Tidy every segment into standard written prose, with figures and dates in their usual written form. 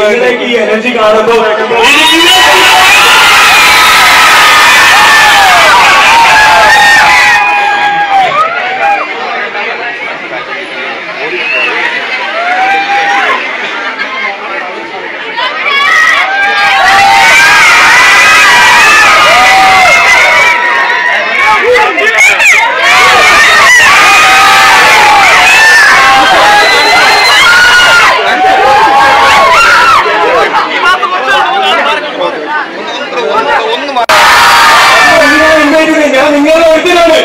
ഈ എനർജി കാണുമ്പോൾ ഞാൻ നിങ്ങളുടെ ഒരുത്തിനാണ്.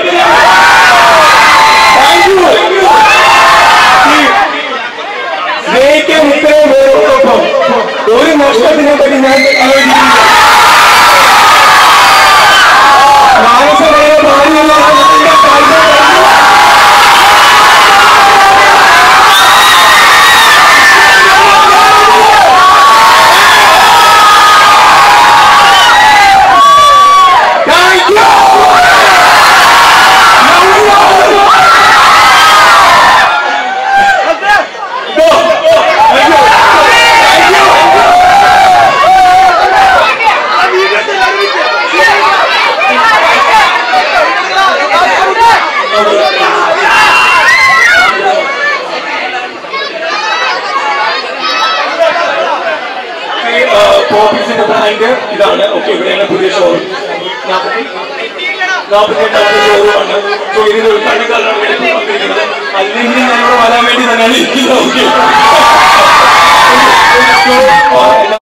ജയിക്കാൻ ഇത്രയും പേരോടൊപ്പം ഒരു നഷ്ടത്തിനെ പറ്റി ഞാൻ മാനസമായ ഭാര്യയുള്ള പോപ്പീസിന്റെ ബ്രാൻഡ് ഇതാണ്. ഓക്കെ, ഇവിടെയാണ് പുതിയ ഷോറൂം. 48ാമത്തെ ഷോറൂമാണ്. സോ ഇതിന്റെ ഉദ്ഘാടനക്കാരാണ് വന്നിരിക്കുന്നത്. അല്ലെങ്കിൽ ഞങ്ങൾ വരാൻ വേണ്ടി തന്നെയാണ് ഇരിക്കുന്നത്. ഓക്കെ,